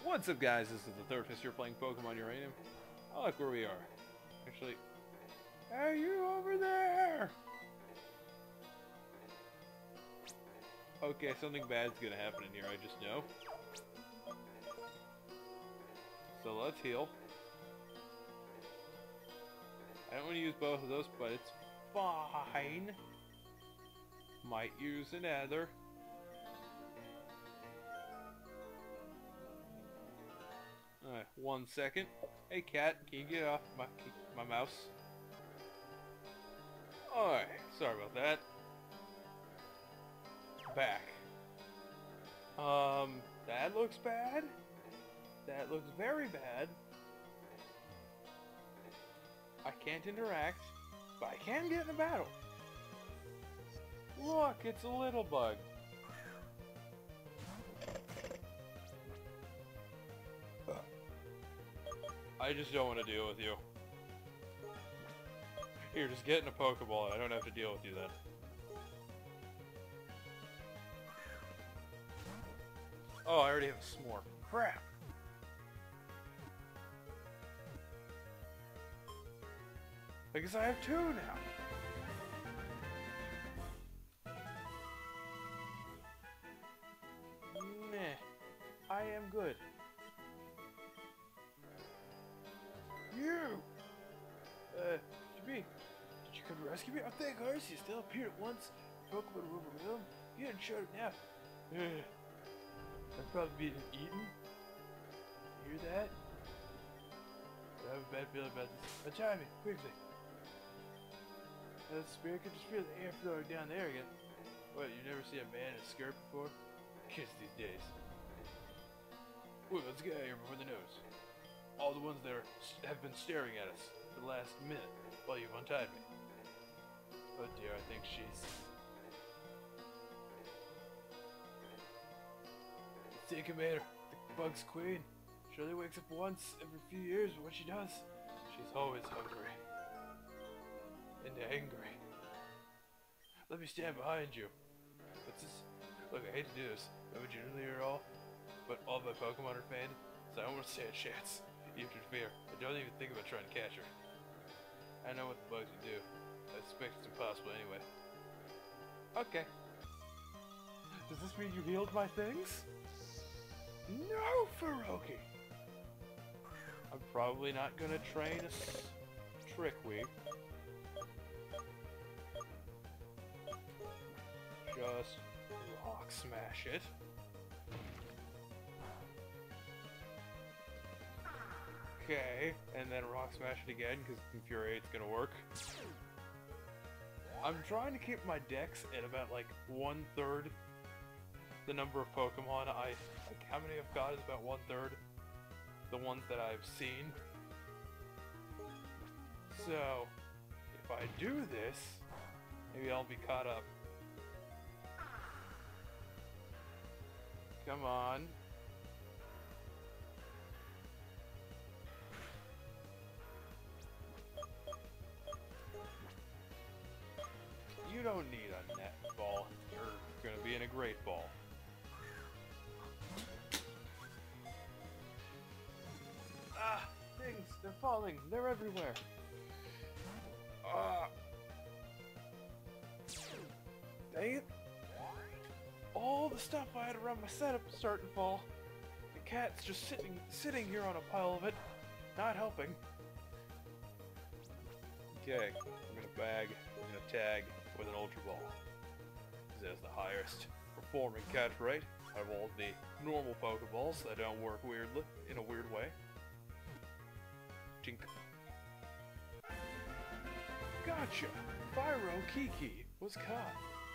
What's up, guys? This is the Third Fist here playing Pokemon Uranium. Oh, look where we are. Actually, hey, you over there! Okay, something bad's gonna happen in here, I just know. So let's heal. I don't want to use both of those, but it's fine. Might use another. Alright, 1 second. Hey cat, can you get off my mouse? Alright, sorry about that. Back. That looks bad. That looks very bad. I can't interact, but I can get in a battle. Look, it's a little bug. I just don't want to deal with you. Here, just get in a Pokeball. I don't have to deal with you then. Oh, I already have a Smorp. Crap! I guess I have two now. Meh. I am good. You! Jimmy, did you come to rescue me? Oh, thank goodness you still appeared at once. Pokemon were overwhelmed. You hadn't showed it now. I've probably been eaten. You hear that? I have a bad feeling about this. Untie me, quickly. That spirit could just feel the air flowing down there again. What, you never see a man in a skirt before? Kiss these days. Wait, let's get out of here before the nose. All the ones that have been staring at us for the last minute while you've untied me. Oh dear, I think she's... See, Commander, the bug's queen. She only wakes up once every few years, but what she does, she's always hungry. And angry. Let me stand behind you. What's this? Look, I hate to do this, but genuinely at all, but all my Pokemon are fanned, so I don't want to stand a chance. You interfere. I don't even think about trying to catch her. I know what the bugs would do. I suspect it's impossible anyway. Okay. Does this mean you healed my things? No, Faroki! I'm probably not gonna train a Trickweed. Just rock smash it. Okay, and then rock smash it again because Infuriate's gonna work. I'm trying to keep my dex at about like 1/3 the number of Pokemon like how many I've got is about 1/3 the ones that I've seen. So if I do this, maybe I'll be caught up. Come on. You don't need a net ball. You're gonna be in a great ball. Ah! Things! They're falling! They're everywhere! Ah! Dang it! All the stuff I had around my setup is starting to fall. The cat's just sitting here on a pile of it, not helping. Okay, I'm gonna bag, I'm gonna tag with an Ultra Ball. This has the highest performing catch rate out of all the normal Pokeballs that don't work weirdly, in a weird way. Jink. Gotcha! Pyro Kiki was caught.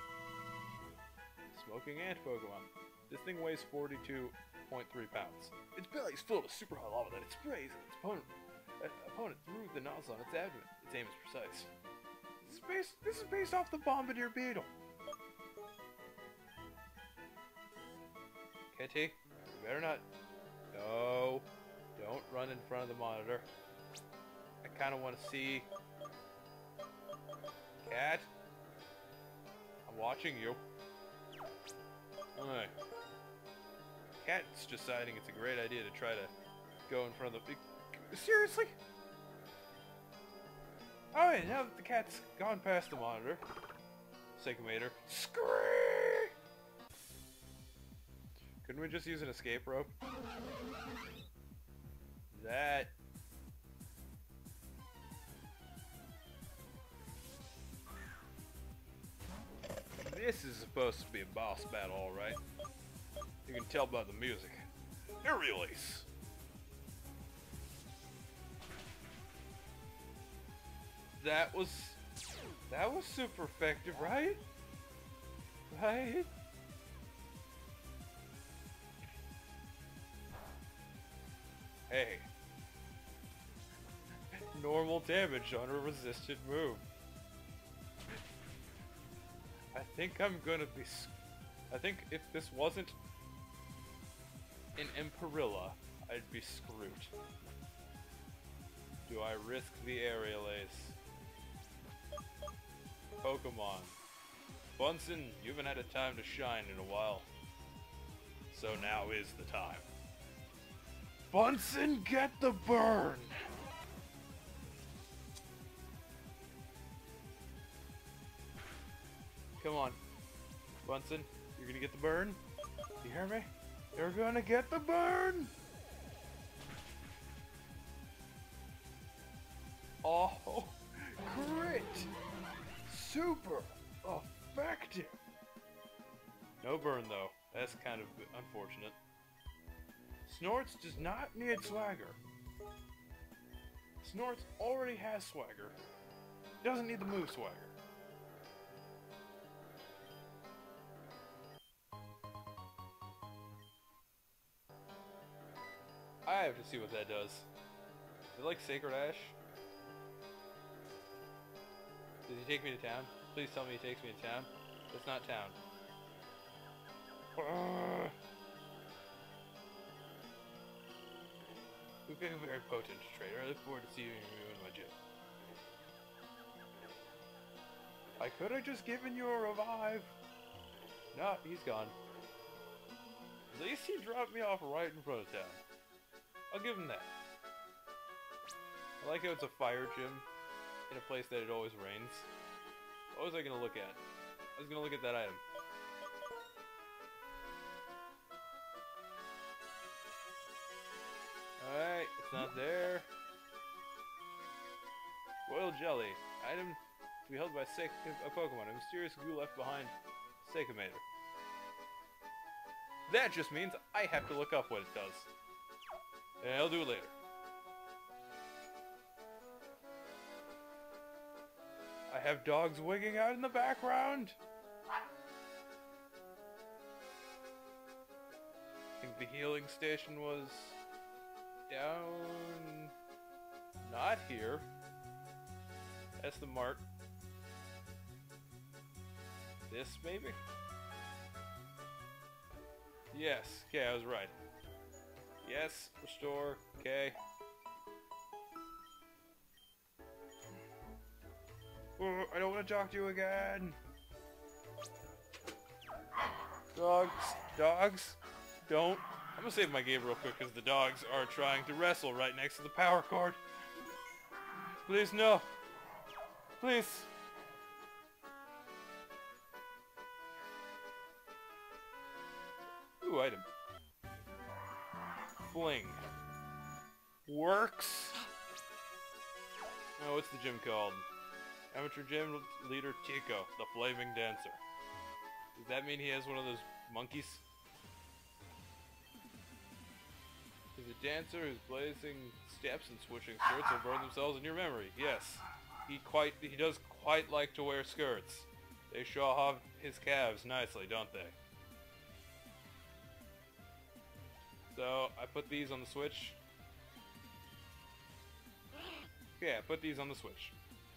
Smoking ant Pokemon. This thing weighs 42.3 pounds. Its belly is filled with super hot lava that it sprays at its opponent through the nozzle on its abdomen. Its aim is precise. This is based off the Bombardier Beetle. Kitty, you better not. No, don't run in front of the monitor. I kind of want to see. Cat, I'm watching you. Alright. cat's deciding it's a great idea to try to go in front of the... Seriously? Alright, now that the cat's gone past the monitor, Seikomator, scream! Couldn't we just use an escape rope? That... This is supposed to be a boss battle, alright? You can tell by the music. Aerial Ace! That was super effective, right? Right? Hey. Normal damage on a resisted move. I think I'm gonna be... I think if this wasn't an Emperilla, I'd be screwed. Do I risk the Aerial Ace? Pokemon. Bunsen, you haven't had a time to shine in a while. So now is the time. Bunsen, get the burn! Come on. Bunsen, you're gonna get the burn? You hear me? You're gonna get the burn! Oh, crit! Super effective! No burn though. That's kind of unfortunate. Snorts does not need swagger. Snorts already has swagger. Doesn't need the move swagger. I have to see what that does. Is it like Sacred Ash? Does he take me to town? Please tell me he takes me to town. It's not town. We've been a very potent trader. I look forward to seeing you in my gym. I could have just given you a revive. No, he's gone. At least he dropped me off right in front of town. I'll give him that. I like how it's a fire gym in a place that it always rains. What was I gonna look at? I was gonna look at that item. Alright, it's not there. Royal Jelly. Item to be held by a Pokemon. A mysterious goo left behind Seikomator. That just means I have to look up what it does. And I'll do it later. I have dogs wigging out in the background. I think the healing station was down... not here. That's the mart. This, maybe? Yes, okay, I was right. Yes, restore, okay. Oh, I don't want to talk to you again. Dogs, dogs, don't. I'm gonna save my game real quick because the dogs are trying to wrestle right next to the power cord. Please, no. Please. Ooh, item. Fling. Works. Oh, what's the gym called? Amateur gym leader Tico, the Flaming Dancer. Does that mean he has one of those monkeys? He's a dancer who's blazing steps and switching skirts will burn themselves in your memory. Yes, he does quite like to wear skirts. They show off his calves nicely, don't they? So, I put these on the Switch. Yeah, I put these on the Switch.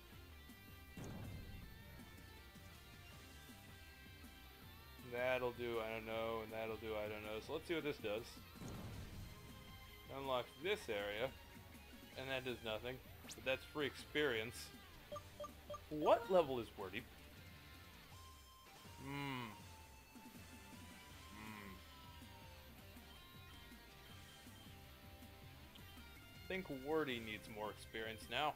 That'll do, I don't know, and that'll do, I don't know. So let's see what this does. Unlocks this area, and that does nothing. But that's free experience. What level is Wordy? think Wordy needs more experience now.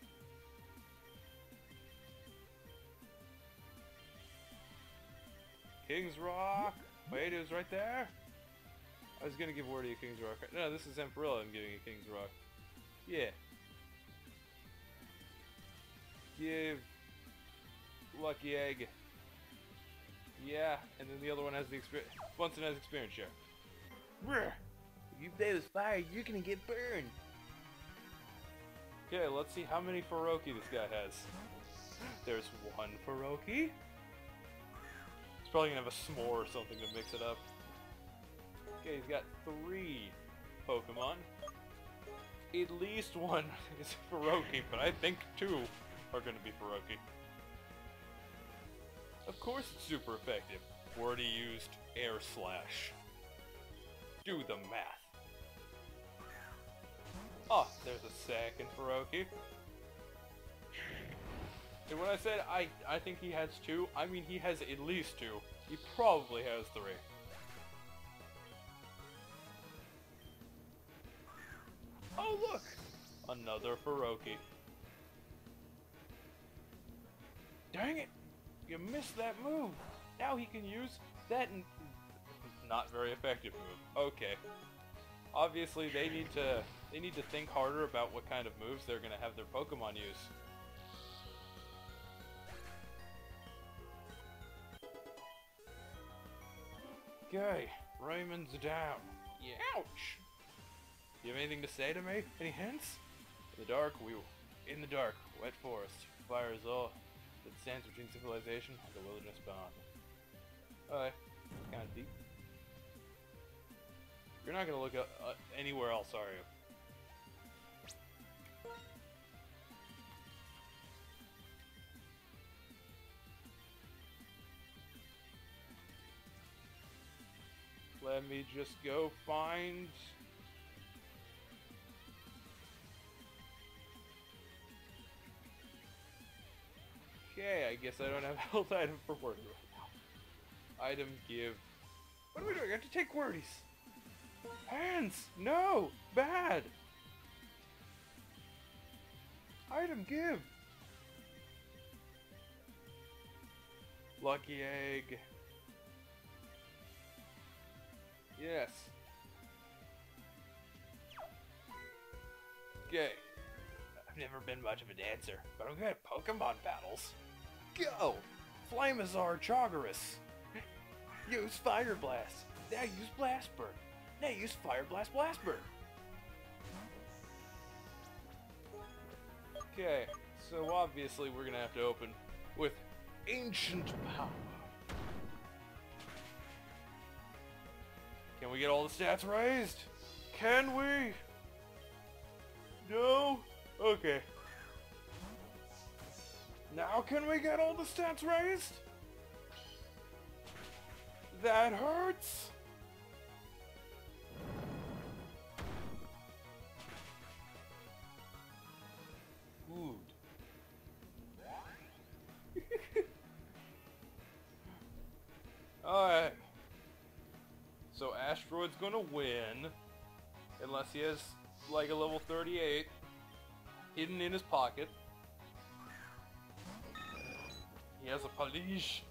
King's Rock! Wait, it was right there? I was gonna give Wordy a King's Rock. No, this is Emperilla I'm giving a King's Rock. Yeah. Give Lucky Egg. Yeah, and then the other one has the experience. Bunsen has experience share. If you play with fire, you're gonna get burned. Okay, let's see how many Faroki this guy has. There's one Faroki. He's probably gonna have a s'more or something to mix it up. Okay, he's got 3 Pokemon. At least one is Faroki, but I think 2 are gonna be Faroki. Of course it's super effective. Wordy used Air Slash. Do the math. Oh, there's a second Faroki. And when I said I think he has 2, I mean he has at least 2. He probably has 3. Oh look! Another Faroki. Dang it! You missed that move! Now he can use that not very effective move. Okay. Obviously they need to think harder about what kind of moves they're gonna have their Pokemon use. Okay, Raymond's down. Ouch! You have anything to say to me? Any hints? In the dark, wet forest, fire is all that stands between civilization and the wilderness beyond. Alright, kind of deep. You're not gonna look anywhere else, are you? Let me just go find... Okay, I guess I don't have health item for Wordy right now. Item give... What are we doing? I have to take Wordies! Hands! No! Bad! Item give! Lucky Egg. Yes. Okay. I've never been much of a dancer, but I'm good at Pokemon battles. Go! Flamazar Chogarus! Use Fire Blast! Now use Blast Burn! Now use Fire Blast Blast Burn! Okay, so obviously we're gonna have to open with Ancient Power. Can we get all the stats raised? Can we? No? Okay. Now can we get all the stats raised? That hurts? Good. Alright. So Asteroid's gonna win. Unless he has like a level 38 hidden in his pocket. He has a Polish.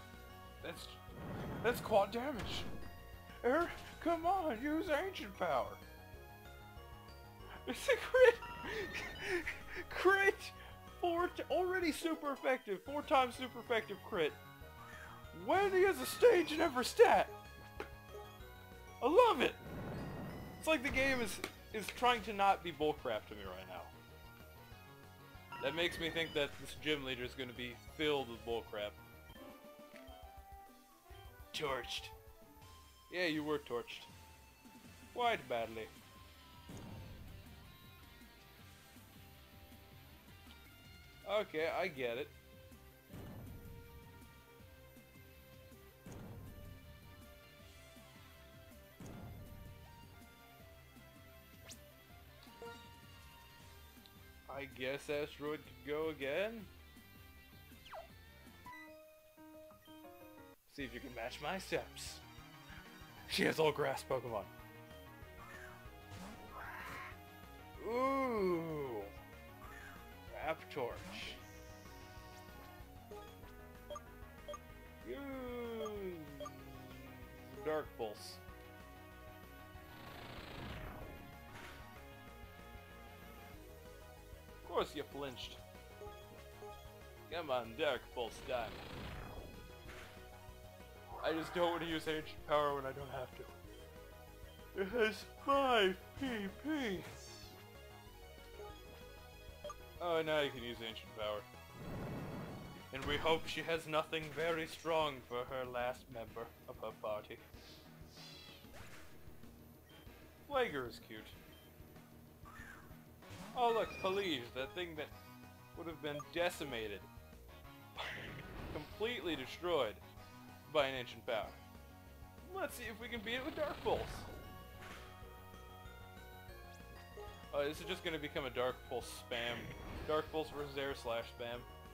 That's quad damage. Come on, use Ancient Power. It's a crit. Crit. Already super effective. 4 times super effective crit. When he has a stage in every stat. I love it. It's like the game is trying to not be bullcrap to me right now. That makes me think that this gym leader is going to be filled with bullcrap. Torched. Yeah, you were torched. Quite badly. Okay, I get it. I guess Asteroid could go again. See if you can match my steps. She has all grass Pokemon. Torch. Use Dark Pulse. Of course you flinched. Come on, Dark Pulse time. I just don't want to use Ancient Power when I don't have to. It has 5 PP. Oh, now you can use Ancient Power. And we hope she has nothing very strong for her last member of her party. Flager is cute. Oh look, Pelage, that thing that would have been decimated. Completely destroyed by an Ancient Power. Let's see if we can beat it with Dark Pulse. Oh, this is just going to become a Dark Pulse spam. Dark Pulse versus Air Slash spam.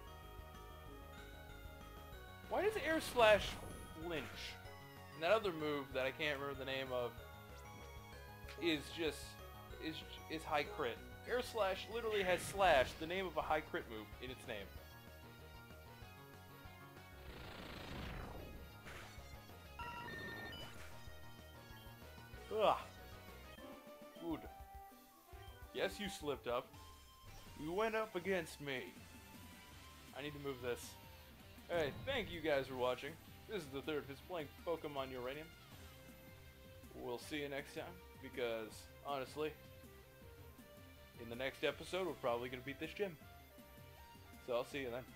Why does Air Slash flinch? And that other move that I can't remember the name of is just is high crit. Air Slash literally has slash, the name of a high crit move, in its name. Ugh. Good. Yes, you slipped up. You went up against me. I need to move this. Hey, thank you guys for watching. This is the third of his playing Pokemon Uranium. We'll see you next time, because, honestly, in the next episode, we're probably going to beat this gym. So I'll see you then.